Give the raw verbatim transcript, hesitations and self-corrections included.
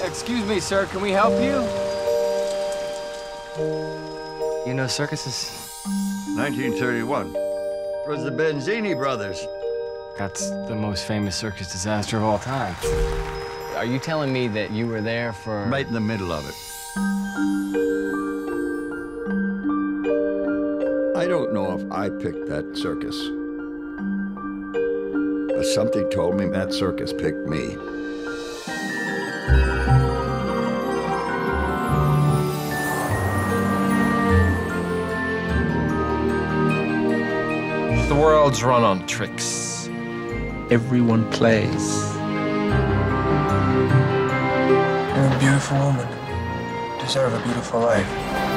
excuse me, sir. Can we help you? You know circuses? nineteen thirty-one. It was the Benzini brothers. That's the most famous circus disaster of all time. Are you telling me that you were there for... Right in the middle of it. I don't know if I picked that circus. But something told me that circus picked me. The world's run on tricks. Everyone plays. You're a beautiful woman. Deserve a beautiful life.